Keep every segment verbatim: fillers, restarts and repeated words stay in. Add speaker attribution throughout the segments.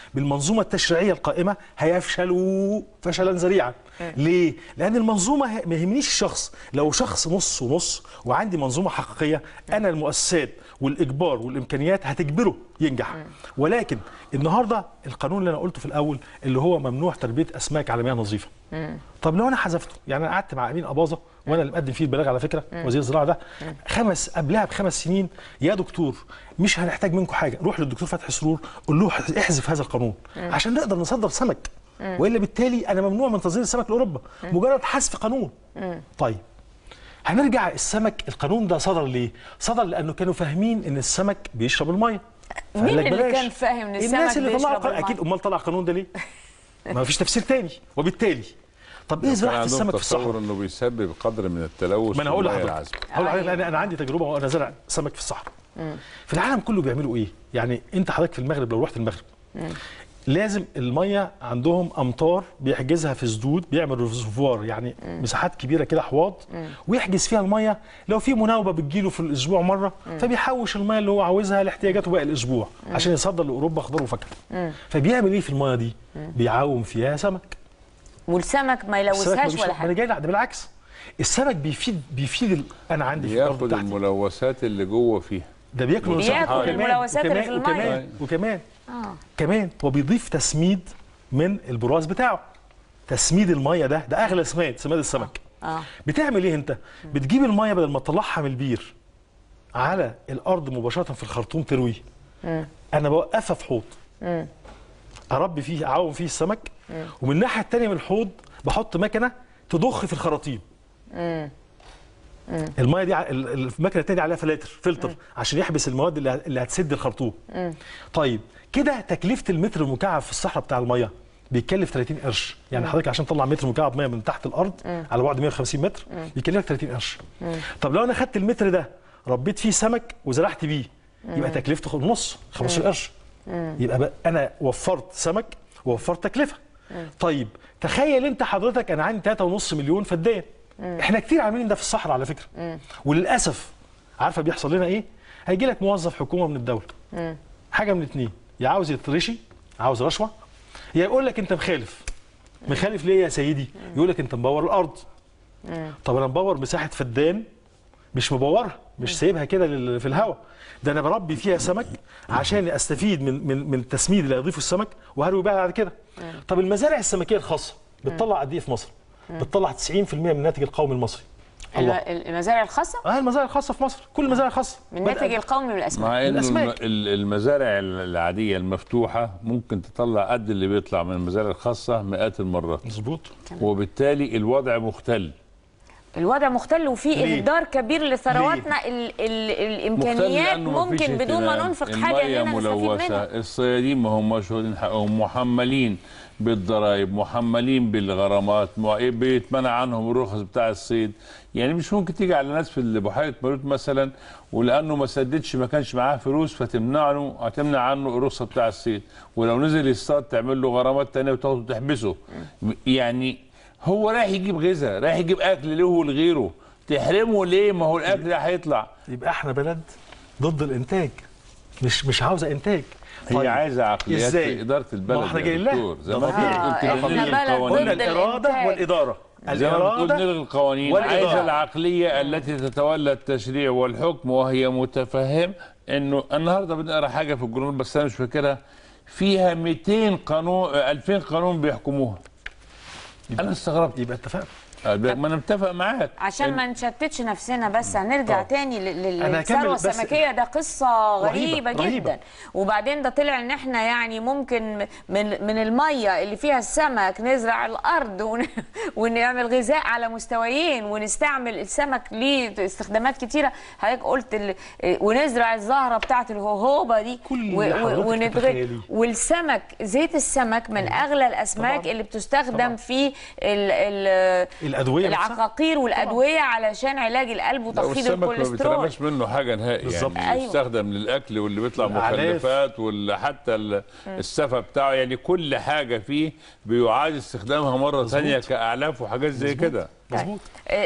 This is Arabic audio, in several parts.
Speaker 1: بالمنظومه التشريعيه القائمه هيفشلوا فشلا ذريعا. ليه؟ لان المنظومه ما يهمنيش الشخص، لو شخص نص ونص وعندي منظومه حقيقيه انا المؤسسات والاجبار والامكانيات هتجبره ينجح. ولكن النهارده القانون اللي انا قلته في الاول اللي هو ممنوع تربيه اسماك على مياه نظيفه. طب لو انا حذفته، يعني انا قعدت مع امين اباظه وانا اللي مقدم فيه البلاغ على فكره وزير الزراعه ده خمس قبلها بخمس سنين، يا دكتور مش هنحتاج منكم حاجه، روح للدكتور فتحي سرور قول له احذف هذا القانون عشان نقدر نصدر سمك، والا بالتالي انا ممنوع من تصدير السمك لاوروبا مجرد حذف قانون. طيب هنرجع السمك، القانون ده صدر ليه؟ صدر لانه كانوا فاهمين ان السمك بيشرب الميه.
Speaker 2: مين اللي كان فاهم ان السمك
Speaker 1: الناس اللي
Speaker 2: بيشرب
Speaker 1: طلعوا
Speaker 2: الميه؟
Speaker 1: اكيد، امال طلع القانون ده ليه؟ ما فيش تفسير تاني. وبالتالي طب ايه زراعه السمك في الصحراء؟
Speaker 3: تصور انه بيسبب قدر من التلوث.
Speaker 1: ما انا هقول لحضرتك هقول لحضرتك انا انا عندي تجربه وانا زارع سمك في الصحراء. في العالم كله بيعملوا ايه؟ يعني انت حضرتك في المغرب لو رحت المغرب لازم الميه عندهم امطار بيحجزها في سدود، بيعمل ريزرفوار يعني مساحات كبيره كده حواض ويحجز فيها الميه، لو في مناوبه بتجيله في الاسبوع مره فبيحوش الميه اللي هو عاوزها لاحتياجاته باقي الاسبوع عشان يصدر لاوروبا خضار وفاكهه. فبيعمل ايه في الميه دي؟ بيعوم فيها سمك.
Speaker 2: والسمك ما يلوثهاش ولا حاجه.
Speaker 1: انا جاي ده بالعكس، السمك بيفيد بيفيد ال... انا عندي في الارض
Speaker 3: بتاعتي بياخد الملوثات اللي جوه فيها،
Speaker 1: ده بياكل
Speaker 2: الملوثات اللي في الميه
Speaker 1: وكمان وكمان آه. كمان هو بيضيف تسميد من البراز بتاعه. تسميد الميه ده ده اغلى سماد، سماد السمك. آه. آه. بتعمل ايه انت؟ بتجيب الميه بدل ما تطلعها من البير على الارض مباشره في الخرطوم ترويه، انا بوقفها في حوض اربي فيه اعوم فيه السمك، مم. ومن الناحيه الثانيه من الحوض بحط مكنه تضخ في الخراطيم. مم. مم. الميه دي المكنه الثانيه عليها فلاتر فلتر مم. عشان يحبس المواد اللي اللي هتسد الخرطوم. مم. طيب كده تكلفه المتر المكعب في الصحراء بتاع الميه بيتكلف ثلاثين قرش، يعني حضرتك عشان تطلع متر مكعب ميه من تحت الارض مم. على بعد مية وخمسين متر بيكلفك ثلاثين قرش. مم. طب لو انا خدت المتر ده ربيت فيه سمك وزرعت بيه يبقى تكلفته نص خمستاشر قرش. مم. يبقى انا وفرت سمك ووفرت تكلفه. مم. طيب تخيل انت حضرتك انا عندي ثلاثة ونص مليون فدان. مم. احنا كتير عاملين ده في الصحراء على فكره. مم. وللاسف عارفه بيحصل لنا ايه؟ هيجي لك موظف حكومه من الدوله. مم. حاجه من اتنين، يا عاوز يترشي عاوز رشوه، يا يقول لك انت مخالف. مخالف ليه يا سيدي؟ يقول لك انت مبور الارض. مم. طب انا مبور مساحه فدان مش مبورها، مش سايبها كده في الهواء، ده انا بربي فيها سمك عشان استفيد من من من التسميد اللي هيضيفه السمك وهروي بقى بعد كده. طب المزارع السمكيه الخاصه بتطلع قد ايه في مصر؟ بتطلع تسعين في المية من الناتج القومي المصري.
Speaker 2: الله. المزارع الخاصه؟
Speaker 1: اه المزارع الخاصه في مصر، كل المزارع الخاصه
Speaker 2: من الناتج القومي من الاسماك.
Speaker 3: مع انه المزارع العاديه المفتوحه ممكن تطلع قد اللي بيطلع من المزارع الخاصه مئات المرات.
Speaker 1: مظبوط.
Speaker 3: وبالتالي الوضع مختل.
Speaker 2: الوضع مختل وفي اهدار كبير لثرواتنا، ال ال الامكانيات ممكن بدون ما ننفق حاجه اننا نستفيد منها.
Speaker 3: الصيادين ما هماش واخدين حقهم، محملين بالضرائب، محملين بالغرامات، بيتمنع عنهم الرخص بتاع الصيد. يعني مش ممكن تيجي على ناس في بحيره ماريوت مثلا ولانه ما سددش ما كانش معاه فلوس فتمنع له هتمنع عنه الرخصه بتاع الصيد، ولو نزل يصطاد تعمل له غرامات ثانيه وتاخده تحبسه. يعني هو رايح يجيب غذاء، رايح يجيب اكل له ولغيره، تحرمه ليه؟ ما هو الاكل ده هيطلع.
Speaker 1: يبقى احنا بلد ضد الانتاج، مش مش عاوزه انتاج.
Speaker 3: هي طيب. عايزه عقليات في اداره البلد.
Speaker 1: ما احنا جايين لها
Speaker 3: زي ما قلت
Speaker 2: كده
Speaker 1: قلنا الاراده والاداره.
Speaker 3: زي ما بتقول نلغي القوانين، عايزه العقليه التي تتولى التشريع والحكم وهي متفهم انه النهارده بنقرا حاجه في الجورنال بس انا مش فاكرها فيها مئتين قانون ألفين قانون بيحكموها. انا استغربت.
Speaker 1: يبقى اتفقنا.
Speaker 3: ما انا متفق معاك
Speaker 2: عشان إن... ما نشتتش نفسنا. بس هنرجع طبعا. تاني للثروه السمكيه. ده قصه غريبه, رهيبة. رهيبة جدا. وبعدين ده طلع ان احنا يعني ممكن من من الميه اللي فيها السمك نزرع الارض ون... ونعمل غذاء على مستويين ونستعمل السمك ليه استخدامات كتيره. حضرتك قلت ال... ونزرع الزهره بتاعه الهوهوبه دي و... و... ونتغ... والسمك زيت السمك من اغلى الاسماك طبعا. اللي بتستخدم طبعا. في ال... ال...
Speaker 1: الادويه
Speaker 2: العقاقير والادويه علشان علاج القلب وتخفيض الكوليسترول.
Speaker 3: السمك ما بيترماش منه حاجه نهائي يعني. أيوة. يستخدم للاكل واللي بيطلع مخلفات واللي حتى السفه بتاعه، يعني كل حاجه فيه بيعاد استخدامها مره ثانيه كاعلاف وحاجات زي كده.
Speaker 1: مظبوط.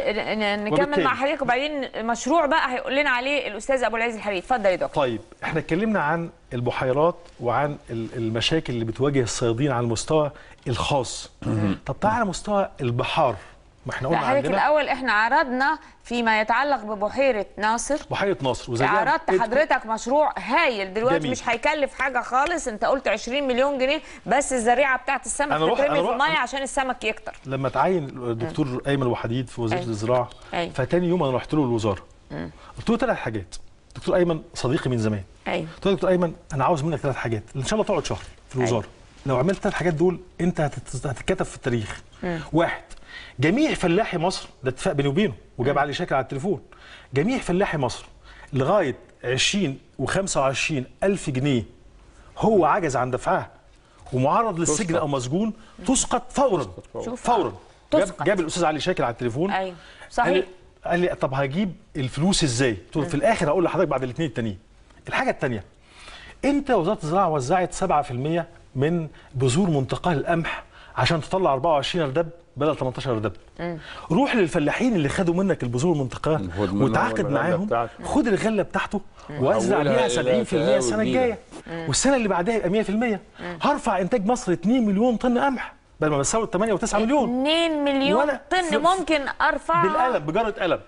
Speaker 2: نكمل مع حضرتك وبعدين مشروع بقى هيقول لنا عليه الاستاذ ابو العز الحريري. اتفضل يا دكتور.
Speaker 1: طيب احنا اتكلمنا عن البحيرات وعن المشاكل اللي بتواجه الصيادين على المستوى الخاص. طب تعالى على مستوى البحار. ما احنا قلنا
Speaker 2: حضرتك الاول احنا عرضنا فيما يتعلق ببحيره ناصر.
Speaker 1: بحيره ناصر
Speaker 2: وزي عرضت حضرتك مشروع هايل دلوقتي جميل. مش هيكلف حاجه خالص. انت قلت عشرين مليون جنيه بس الزريعه بتاعت السمك تترمي في الميه عشان السمك يكتر.
Speaker 1: لما تعين الدكتور ايمن وحديد في وزاره الزراعه فتاني يوم انا رحت له الوزاره قلت له ثلاث حاجات. دكتور ايمن صديقي من زمان.
Speaker 2: ايوه.
Speaker 1: قلت له دكتور ايمن انا عاوز منك ثلاث حاجات ان شاء الله تقعد شهر في الوزاره. أيوة. لو عملت الثلاث حاجات دول انت هتتكتب في التاريخ. مم. واحد، جميع فلاحي مصر، ده اتفاق بيني وبينه وجاب علي شاكر على التليفون، جميع فلاحي مصر لغايه عشرين وخمسة وعشرين ألف جنيه هو عجز عن دفعها ومعرض للسجن او مسجون تسقط فورا. فورا. جاب, جاب الاستاذ علي شاكر على التليفون.
Speaker 2: ايوه صحيح.
Speaker 1: قال, قال لي طب هجيب الفلوس ازاي؟ قلت له في الاخر هقول لحضرتك بعد الاثنين التانيين. الحاجه الثانيه، انت وزاره الزراعه وزعت سبعة في المية من بذور منتقاه القمح عشان تطلع أربعة وعشرين اردب بدل ثمانية عشر اردب. روح للفلاحين اللي خدوا منك البذور المنتقاه وتعاقد معاهم، خد الغله بتاعته ووزع بيها سبعين في المية السنه الجايه، والسنه اللي بعدها يبقى مية في المية. هرفع انتاج مصر اتنين مليون طن قمح بدل ما بساوي ثمانية وتسعة مليون.
Speaker 2: اتنين مليون طن ممكن ارفعها
Speaker 1: بالقلم، بجره قلم،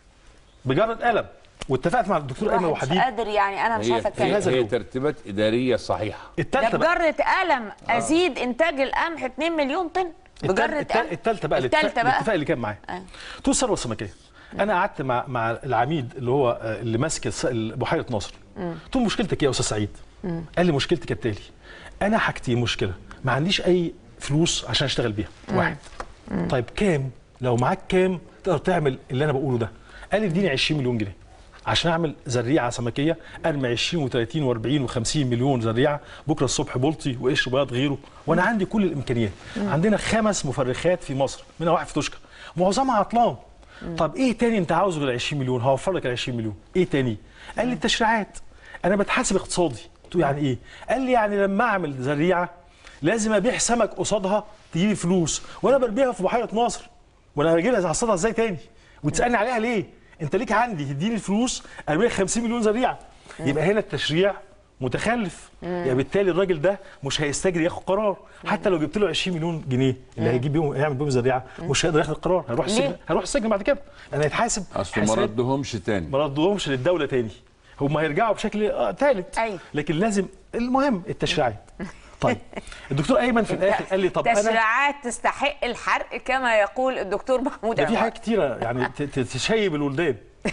Speaker 1: بجره قلم. واتفقت مع الدكتور ايمن وحديد.
Speaker 2: مش قادر يعني انا مش عارفه اتكلم.
Speaker 3: هي, هي ترتيبات اداريه صحيحه.
Speaker 2: الثالثه بجره قلم ازيد آه. انتاج القمح اتنين مليون طن بجره قلم.
Speaker 1: الثالثه بقى الاتفاق اللي كان معايا. آه. طول الثروه السمكيه. انا قعدت مع مع العميد اللي هو اللي ماسك بحيره ناصر. قلت له مشكلتك ايه يا استاذ سعيد؟ مم. قال لي مشكلتي كالتالي، انا حاجتين مشكله، ما عنديش اي فلوس عشان اشتغل بيها. مم. واحد. مم. طيب كام؟ لو معاك كام تقدر تعمل اللي انا بقوله ده؟ قال لي اديني عشرين مليون جنيه عشان اعمل زريعه سمكيه ارمي عشرين وثلاثين وأربعين وخمسين مليون زريعه بكره الصبح بلطي وقشر بياض غيره، وانا عندي كل الامكانيات. مم. عندنا خمس مفرخات في مصر، منها واحد في توشكا معظمها عطلان. مم. طب ايه تاني انت عاوزه غير عشرين مليون؟ هوفر لك ال عشرين مليون. ايه تاني؟ قال لي التشريعات. انا بتحاسب اقتصادي. قلت له يعني ايه؟ قال لي يعني لما اعمل زريعه لازم ابيع سمك قصادها تجيب فلوس، وانا بربيها في بحيره ناصر وانا هجيبها هحصلها ازاي تاني؟ وتسالني عليها ليه؟ انت ليك عندي تديني الفلوس ارمي خمسين مليون زريعه. يبقى هنا التشريع متخلف. يعني بالتالي الراجل ده مش هيستجري ياخد قرار، حتى لو جبت له عشرين مليون جنيه اللي هيجيب بيهم يعمل بيهم زريعه مش هيقدر ياخد القرار، هيروح السجن. هيروح السجن بعد كده، انا هيتحاسب.
Speaker 3: اصل ما ردهمش تاني،
Speaker 1: ما ردهمش للدوله تاني، هم هيرجعوا بشكل ثالث.
Speaker 2: أيوه.
Speaker 1: لكن لازم المهم التشريعات. طيب الدكتور ايمن في الاخر قال لي طب
Speaker 2: انا تشريعات تستحق الحرق كما يقول الدكتور محمود.
Speaker 1: ده في حاجات كتيره يعني تشيب الولدان.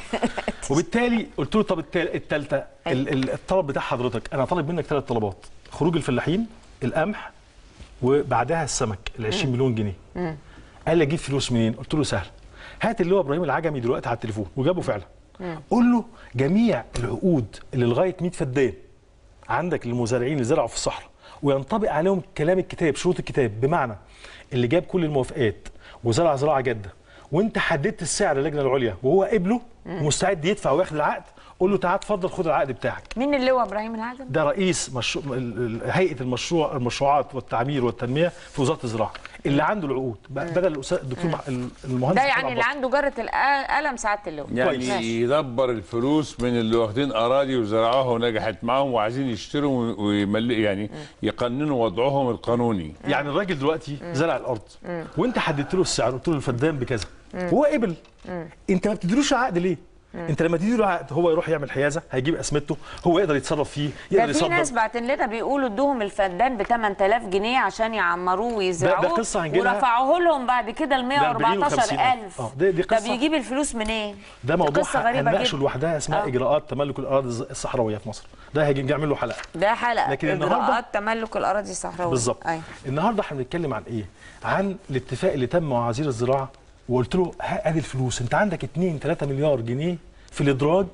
Speaker 1: وبالتالي قلت له طب الثالثه الطلب بتاع حضرتك، انا طالب منك ثلاث طلبات: خروج الفلاحين، القمح، وبعدها السمك ال عشرين مليون جنيه. قال لي اجيب فلوس منين؟ قلت له سهل، هات اللي هو ابراهيم العجمي دلوقتي على التليفون، وجابه فعلا. قول له جميع العقود اللي لغايه مية فدان عندك للمزارعين اللي زرعوا في الصحراء وينطبق عليهم كلام الكتاب، شروط الكتاب، بمعنى اللي جاب كل الموافقات وزرع زراعه جاده وانت حددت السعر اللجنه العليا وهو قبله ومستعد يدفع وياخد العقد، قول له تعال اتفضل خد العقد بتاعك.
Speaker 2: مين اللي هو ابراهيم العجمي؟
Speaker 1: ده رئيس مشروع هيئه المشروع المشروعات والتعمير والتنميه في وزاره الزراعه اللي عنده العقود بدل الدكتور المهندس.
Speaker 2: ده يعني اللي عنده جره القلم سعاده اللواء،
Speaker 3: يعني يدبر الفلوس من اللي واخدين اراضي وزرعوها ونجحت معاهم وعايزين يشتروا ويمل يعني يقننوا وضعهم القانوني.
Speaker 1: يعني الراجل دلوقتي زرع الارض وانت حددت له السعر، قلت له الفدان بكذا وهو قبل، انت ما بتديلوش عقد ليه؟ انت لما تدي له عقد هو يروح يعمل حيازه، هيجيب اسمته، هو يقدر يتصرف فيه، يقدر
Speaker 2: يصدر. في ناس بعتين لنا بيقولوا ادوهم الفدان ب ثمانية آلاف جنيه عشان يعمروه ويزرعوه،
Speaker 1: ده, ده قصه هنجيبها،
Speaker 2: ورفعوه لهم بعد كده ل مية وأربعتاشر ألف.
Speaker 1: اه دي, دي قصه.
Speaker 2: طب يجيب الفلوس منين؟ إيه؟
Speaker 1: ده موضوع هنناقشه لوحدها، اسمها آه. اجراءات تملك الاراضي الصحراويه في مصر، ده هيجي نعمل له حلقه.
Speaker 2: ده حلقه
Speaker 1: لكن
Speaker 2: اجراءات تملك الاراضي الصحراويه
Speaker 1: بالظبط. أيوة. النهارده احنا بنتكلم عن ايه؟ عن الاتفاق اللي تم مع وزير الزراعه، وقلت له ادي الفلوس، انت عندك اتنين تلاتة مليار جنيه في الادراج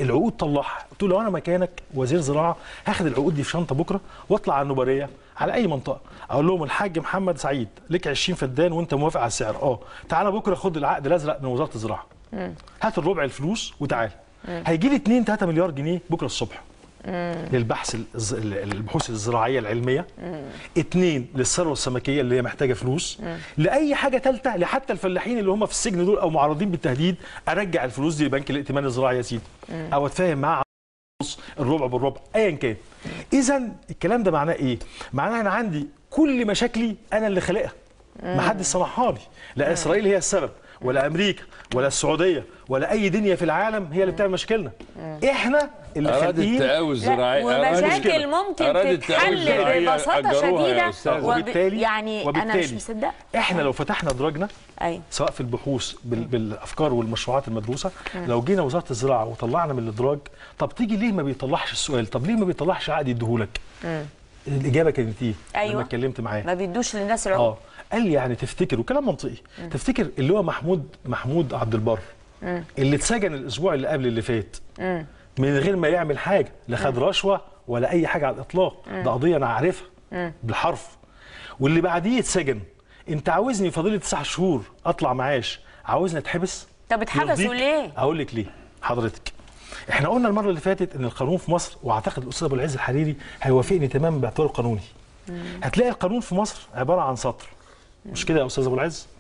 Speaker 1: العقود طلعها. قلت له لو انا مكانك وزير زراعه هاخد العقود دي في شنطه بكره واطلع على النوباريه على اي منطقه اقول لهم الحاج محمد سعيد لك عشرين فدان وانت موافق على السعر، اه تعالى بكره خد العقد الازرق من وزاره الزراعه، هات الربع الفلوس وتعالى. هيجي لي اتنين تلاتة مليار جنيه بكره الصبح للبحث الز... البحوث الزراعيه العلميه، اتنين للثروه السمكيه اللي هي محتاجه فلوس، لاي حاجه ثالثه لحتى الفلاحين اللي هم في السجن دول او معرضين بالتهديد ارجع الفلوس دي لبنك الائتمان الزراعي يا سيدي، او اتفاهم معاه الربع بالربع ايا كان. اذا الكلام ده معناه ايه؟ معناه انا عندي كل مشاكلي انا اللي خالقها، ما حدش صنعها لي، لا اسرائيل هي السبب ولا امريكا ولا السعوديه ولا اي دنيا في العالم هي اللي بتعمل مشاكلنا، احنا اللي خالقين
Speaker 3: التقاوي الزراعي
Speaker 2: ومشاكل ممكن تتحل ببساطه شديده.
Speaker 1: وبالتالي
Speaker 2: يعني
Speaker 1: وبالتالي
Speaker 2: انا مش مصدق
Speaker 1: احنا لو فتحنا ادراجنا
Speaker 2: أيوة.
Speaker 1: سواء في البحوث بال... بالافكار والمشروعات المدروسه، لو جينا وزاره الزراعه وطلعنا من الادراج، طب تيجي ليه ما بيطلعش السؤال؟ طب ليه ما بيطلعش عقد يديهولك؟ الاجابه كانت ايه؟
Speaker 2: أيوة.
Speaker 1: لما اتكلمت معاه
Speaker 2: ما بيدوش للناس العقد.
Speaker 1: اه قال لي يعني تفتكر، وكلام منطقي، مم. تفتكر اللي هو محمود محمود عبد البر مم. اللي اتسجن الاسبوع اللي قبل اللي فات مم. من غير ما يعمل حاجه، لا خد رشوه ولا اي حاجه على الاطلاق، ده قضيه انا عارفها بالحرف، واللي بعديه اتسجن، انت عاوزني فاضل تسع شهور اطلع معاش، عاوزني اتحبس؟
Speaker 2: طب اتحبسوا ليه؟
Speaker 1: اقول لك ليه حضرتك. احنا قلنا المره اللي فاتت ان القانون في مصر، واعتقد الاستاذ ابو العز الحريري هيوافقني تماما باعتباره قانوني، هتلاقي القانون في مصر عباره عن سطر، مش كده يا استاذ ابو العز؟